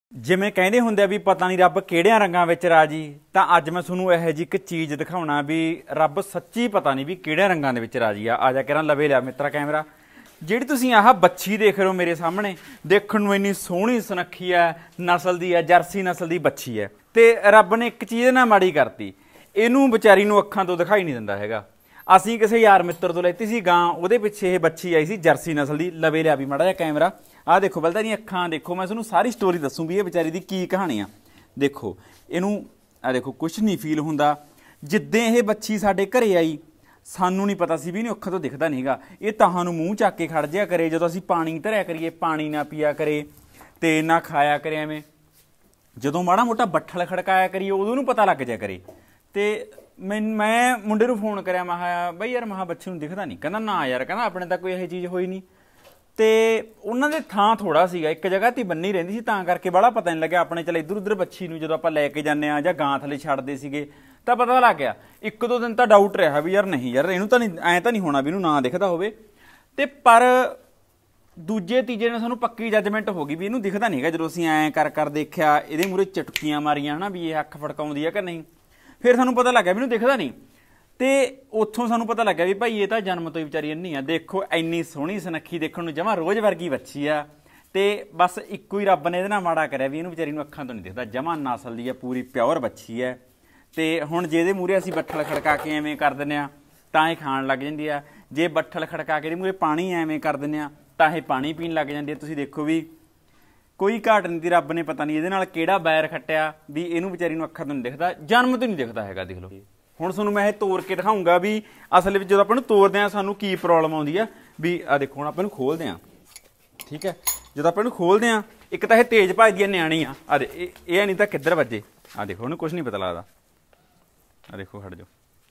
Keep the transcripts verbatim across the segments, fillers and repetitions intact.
ਜਿਵੇਂ ਕਹਿੰਦੇ ਹੁੰਦੇ ਆ ਵੀ ਪਤਾ ਨਹੀਂ ਰੱਬ ਕਿਹੜਿਆਂ ਰੰਗਾਂ ਵਿੱਚ ਰਾਜੀ, ਤਾਂ ਅੱਜ ਮੈਂ ਤੁਹਾਨੂੰ ਇਹੋ ਜਿਹੀ ਇੱਕ ਚੀਜ਼ ਦਿਖਾਉਣਾ ਵੀ ਰੱਬ ਸੱਚੀ ਪਤਾ ਨਹੀਂ ਵੀ ਕਿਹੜਿਆਂ ਰੰਗਾਂ ਦੇ ਵਿੱਚ ਰਾਜੀ ਆ। ਆ ਜਾ ਕੇ ਨਾ ਲਵੇ ਲਿਆ ਮਿੱਤਰਾ ਕੈਮਰਾ। ਜਿਹੜੀ ਤੁਸੀਂ ਆਹ ਬੱਚੀ ਦੇਖ ਰਹੇ ਹੋ ਮੇਰੇ ਸਾਹਮਣੇ, ਦੇਖਣ ਨੂੰ ਇੰਨੀ ਸੋਹਣੀ ਸੁਨੱਖੀ ਹੈ, ਨਸਲ ਦੀ ਹੈ, ਜਰਸੀ ਨਸਲ ਦੀ ਬੱਚੀ ਹੈ, ਤੇ ਰੱਬ ਨੇ ਇੱਕ ਚੀਜ਼ ਨਾ ਮਾੜੀ ਕਰਤੀ, ਇਹਨੂੰ ਵਿਚਾਰੀ ਨੂੰ ਅੱਖਾਂ ਤੋਂ ਦਿਖਾਈ ਨਹੀਂ ਦਿੰਦਾ ਹੈਗਾ। ਅਸੀਂ ਕਿਸੇ ਯਾਰ ਮਿੱਤਰ ਤੋਂ ਲੈਤੀ ਸੀ ਗਾਂ, ਉਹਦੇ ਪਿੱਛੇ ਇਹ ਬੱਚੀ ਆਈ ਸੀ ਜਰਸੀ ਨਸਲ ਦੀ। ਲਵੇ ਲਿਆ ਵੀ ਮਾੜਾ ਜਿਹਾ ਕੈਮਰਾ। ਆਹ ਦੇਖੋ ਪਹਿਲਾਂ ਦੀਆਂ ਅੱਖਾਂ ਦੇਖੋ, ਮੈਂ ਤੁਹਾਨੂੰ ਸਾਰੀ ਸਟੋਰੀ ਦੱਸੂ ਵੀ ਇਹ ਵਿਚਾਰੀ ਦੀ ਕੀ ਕਹਾਣੀ ਆ। ਦੇਖੋ ਇਹਨੂੰ, ਆਹ ਦੇਖੋ ਕੁਛ ਨਹੀਂ ਫੀਲ ਹੁੰਦਾ। ਜਿੱਦਾਂ ਇਹ ਬੱਚੀ ਸਾਡੇ ਘਰੇ ਆਈ, ਸਾਨੂੰ ਨਹੀਂ ਪਤਾ ਸੀ ਵੀ ਇਹਨੂੰ ਅੱਖਾਂ ਤੋਂ ਦਿਖਦਾ ਨਹੀਂ ਹੈਗਾ। ਇਹ ਤਾਹਾਂ ਨੂੰ ਮੂੰਹ ਚੱਕ ਕੇ ਖੜ ਜਿਆ ਕਰੇ, ਜਦੋਂ ਅਸੀਂ ਪਾਣੀ ਧਰਿਆ ਕਰੀਏ ਪਾਣੀ ਨਾ ਪੀਆ ਕਰੇ ਤੇ ਨਾ ਖਾਇਆ ਕਰੇ ਐਵੇਂ। ਜਦੋਂ ਮਾੜਾ ਮੋਟਾ ਬੱਠਲ ਖੜਕਾਇਆ ਕਰੀਏ ਉਦੋਂ ਨੂੰ ਪਤਾ ਲੱਗ ਜਾ ਕਰੇ। ਤੇ ਮੈਂ ਮੈਂ ਮੁੰਡੇ ਨੂੰ ਫੋਨ ਕਰਿਆ, ਮੈਂ ਕਿਹਾ ਬਈ ਯਾਰ ਮਹਾ ਬੱਚੇ ਨੂੰ ਦਿਖਦਾ ਨਹੀਂ। ਕਹਿੰਦਾ ਨਾ ਯਾਰ, ਕਹਿੰਦਾ ਆਪਣੇ ਤਾਂ ਕੋਈ ਇਹੋ ਚੀਜ਼ ਹੋਈ ਨਹੀਂ। ਤੇ ਉਹਨਾਂ ਦੇ ਥਾਂ ਥੋੜਾ ਸੀਗਾ, ਇੱਕ ਜਗ੍ਹਾ ਤੇ ਬੰਨੀ ਰਹਿੰਦੀ ਸੀ, ਤਾਂ ਕਰਕੇ ਬੜਾ ਪਤਾ ਨਹੀਂ ਲੱਗਿਆ ਆਪਣੇ। ਚਲ ਇੱਧਰ ਉੱਧਰ ਬੱਚੀ ਨੂੰ ਜਦੋਂ ਆਪਾਂ ਲੈ ਕੇ ਜਾਂਦੇ ਹਾਂ ਜਾਂ ਗਾਂ ਥੱਲੇ ਛੱਡਦੇ ਸੀਗੇ ਤਾਂ ਪਤਾ ਲੱਗ ਗਿਆ। ਇੱਕ ਦੋ ਦਿਨ ਤਾਂ ਡਾਊਟ ਰਿਹਾ ਵੀ ਯਾਰ ਨਹੀਂ ਯਾਰ ਇਹਨੂੰ ਤਾਂ ਨਹੀਂ, ਐਂ ਤਾਂ ਨਹੀਂ ਹੋਣਾ ਵੀ ਇਹਨੂੰ ਨਾ ਦਿਖਦਾ ਹੋਵੇ। ਤੇ ਪਰ ਦੂਜੇ ਤੀਜੇ ਨੇ ਸਾਨੂੰ ਪੱਕੀ ਜੱਜਮੈਂਟ ਹੋ ਗਈ ਵੀ ਇਹਨੂੰ ਦਿਖਦਾ ਨਹੀਂ ਹੈਗਾ। ਜਦੋਂ ਅਸੀਂ ਐਂ ਕਰ ਕਰ ਦੇਖਿਆ, ਇਹਦੇ ਮੂਹਰੇ ਚਟਕੀਆਂ ਮਾਰੀਆਂ ਹਨਾ ਵੀ ਇਹ ਅੱਖ ਫੜਕਾਉਂਦੀ ਆ ਕਿ ਨਹੀਂ, ਫਿਰ ਸਾਨੂੰ ਪਤਾ ਲੱਗਿਆ ਵੀ ਇਹਨੂੰ ਦਿਖਦਾ ਨਹੀਂ। ਤੇ ਉੱਥੋਂ ਸਾਨੂੰ ਪਤਾ ਲੱਗਿਆ ਵੀ ਭਾਈ ਇਹ ਤਾਂ ਜਨਮ ਤੋਂ ਹੀ ਵਿਚਾਰੀ ਅੰਨੀ ਆ। ਦੇਖੋ ਇੰਨੀ ਸੋਹਣੀ ਸੁਨੱਖੀ, ਦੇਖਣ ਨੂੰ ਜਮਾਂ ਰੋਜ਼ ਵਰਗੀ ਬੱਚੀ ਆ, ਤੇ ਬਸ ਇੱਕੋ ਹੀ ਰੱਬ ਨੇ ਇਹਦੇ ਨਾਲ ਮਾੜਾ ਕਰਿਆ ਵੀ ਇਹਨੂੰ ਵਿਚਾਰੀ ਨੂੰ ਅੱਖਾਂ ਤੋਂ ਨਹੀਂ ਦਿਖਦਾ। ਜਮਾਂ ਨਸਲ ਦੀ ਆ, ਪੂਰੀ ਪਿਓਰ ਬੱਚੀ ਹੈ। ਤੇ ਹੁਣ ਜਿਹਦੇ ਮੂਹਰੇ ਅਸੀਂ ਬੱਠਲ ਖੜਕਾ ਕੇ ਐਵੇਂ ਕਰ ਦਿੰਦੇ ਹਾਂ ਤਾਂ ਇਹ ਖਾਣ ਲੱਗ ਜਾਂਦੀ ਆ। ਜੇ ਬੱਠਲ ਖੜਕਾ ਕੇ ਇਹਦੇ ਮੂਹਰੇ ਪਾਣੀ ਐਵੇਂ ਕਰ ਦਿੰਦੇ ਹਾਂ ਤਾਂ ਇਹ ਪਾਣੀ ਪੀਣ ਲੱਗ ਜਾਂਦੀ ਹੈ। ਤੁਸੀਂ ਦੇਖੋ ਵੀ ਕੋਈ ਘਾਟ ਨਹੀਂ ਤੀ, ਰੱਬ ਨੇ ਪਤਾ ਨਹੀਂ ਇਹਦੇ ਨਾਲ ਕਿਹੜਾ ਬੈਰ ਖੱਟਿਆ ਵੀ ਇਹਨੂੰ ਵਿਚਾਰੀ ਨੂੰ ਅੱਖਾਂ ਤੋਂ ਨਹੀਂ ਦਿਖਦਾ, ਜਨਮ ਤੋਂ ਨਹੀਂ ਦਿਖਦਾ ਹੈਗਾ। ਦੇਖ ਲਓ ਹੁਣ ਤੁਹਾਨੂੰ ਮੈਂ ਇਹ ਤੋੜ ਕੇ ਦਿਖਾਊਂਗਾ ਵੀ ਅਸਲ ਵਿੱਚ ਜਦੋਂ ਆਪਾਂ ਨੂੰ ਤੋੜਦੇ ਹਾਂ ਸਾਨੂੰ ਕੀ ਪ੍ਰੋਬਲਮ ਆਉਂਦੀ ਆ। ਵੀ ਆ ਦੇਖੋ ਹੁਣ ਆਪਾਂ ਇਹਨੂੰ ਖੋਲਦੇ ਹਾਂ, ਠੀਕ ਹੈ। ਜਦੋਂ ਆਪਾਂ ਇਹਨੂੰ ਖੋਲਦੇ ਹਾਂ, ਇੱਕ ਤਾਂ ਇਹ ਤੇਜ਼ ਭੱਜਦੀ ਆ, ਨਿਆਣੀ ਆ। ਆ ਦੇ ਇਹ ਇਹ ਨਹੀਂ ਤਾਂ ਕਿੱਧਰ ਵੱਜੇ। ਆ ਦੇਖੋ ਉਹਨੂੰ ਕੁਛ ਨਹੀਂ ਪਤਾ ਲੱਗਦਾ। ਆ ਦੇਖੋ ਹਟ ਜਾਓ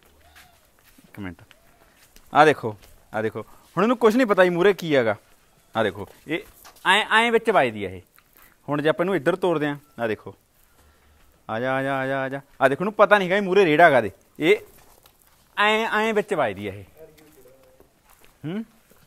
ਇੱਕ ਮਿੰਟ। ਆ ਦੇਖੋ ਆ ਦੇਖੋ ਹੁਣ ਇਹਨੂੰ ਕੁਛ ਨਹੀਂ ਪਤਾ ਜੀ ਮੂਹਰੇ ਕੀ ਹੈਗਾ। ਆ ਦੇਖੋ ਇਹ ਐਂ ਐਂ ਵਿੱਚ ਵੱਜਦੀ ਆ ਇਹ। ਹੁਣ ਜੇ ਆਪਾਂ ਇਹਨੂੰ ਇੱਧਰ ਤੋੜਦੇ ਹਾਂ, ਆ ਦੇਖੋ ਆ ਜਾ ਆ ਜਾ ਆ ਜਾ ਆ ਜਾ। ਆ ਦੇਖੋ ਉਹਨੂੰ ਪਤਾ ਨਹੀਂ ਹੈਗਾ ਮੂਹਰੇ ਰੇੜਾ ਹੈਗਾ ਦੇ, ਇਹ ਐਂ ਐਂ ਵਿੱਚ ਵੱਜਦੀ ਆ ਇਹ। ਹੂੰ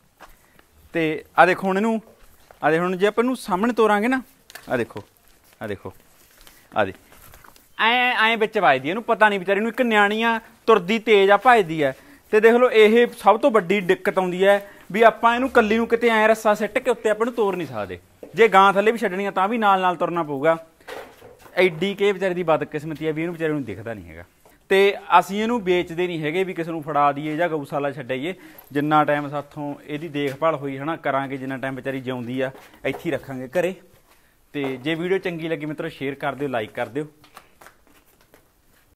ਤੇ ਆ ਦੇਖੋ ਹੁਣ ਇਹਨੂੰ, ਆ ਦੇ ਹੁਣ ਜੇ ਆਪਾਂ ਇਹਨੂੰ ਸਾਹਮਣੇ ਤੋਰਾਂਗੇ ਨਾ, ਆ ਦੇਖੋ ਆ ਦੇਖੋ ਆ ਦੇ ਐਂ ਐਂ ਵਿੱਚ ਵੱਜਦੀ, ਇਹਨੂੰ ਪਤਾ ਨਹੀਂ ਵਿਚਾਰੀ ਨੂੰ। ਇੱਕ ਨਿਆਣੀ ਆ, ਤੁਰਦੀ ਤੇਜ਼ ਆ, ਭੱਜਦੀ ਹੈ। ਤੇ ਦੇਖ ਲਓ ਇਹ ਸਭ ਤੋਂ ਵੱਡੀ ਦਿੱਕਤ ਆਉਂਦੀ ਹੈ ਵੀ ਆਪਾਂ ਇਹਨੂੰ ਕੱਲੀ ਨੂੰ ਕਿਤੇ ਐਂ ਰੱਸਾ ਸਿੱਟ ਕੇ ਉੱਤੇ ਆਪਾਂ ਨੂੰ ਤੋਰ ਨਹੀਂ ਸਕਦੇ। ਜੇ ਗਾਂ ਥੱਲੇ ਵੀ ਛੱਡਣੀ ਆ ਤਾਂ ਵੀ ਨਾਲ ਨਾਲ ਤੁਰਨਾ ਪਊਗਾ। ਐਡੀ ਕਿ ਵਿਚਾਰੀ ਦੀ ਬਦਕਿਸਮਤੀ ਹੈ ਵੀ ਇਹਨੂੰ ਵਿਚਾਰੇ ਨੂੰ ਦਿਖਦਾ ਨਹੀਂ ਹੈਗਾ। ਤੇ ਅਸੀਂ ਇਹਨੂੰ ਵੇਚਦੇ ਨਹੀਂ ਹੈਗੇ ਵੀ ਕਿਸੇ ਨੂੰ ਫੜਾ ਦਈਏ ਜਾਂ ਗਊਸ਼ਾਲਾ ਛੱਡਾਈਏ। ਜਿੰਨਾ ਟਾਈਮ ਸਾਥੋਂ ਇਹਦੀ ਦੇਖਭਾਲ ਹੋਈ ਹੈ ਨਾ ਕਰਾਂਗੇ, ਜਿੰਨਾ ਟਾਈਮ ਵਿਚਾਰੀ ਜਿਉਂਦੀ ਆ ਇੱਥੇ ਹੀ ਰੱਖਾਂਗੇ ਘਰੇ। ਤੇ ਜੇ ਵੀਡੀਓ ਚੰਗੀ ਲੱਗੀ ਮਿੱਤਰੋ ਸ਼ੇਅਰ ਕਰ ਦਿਓ, ਲਾਈਕ ਕਰ ਦਿਓ।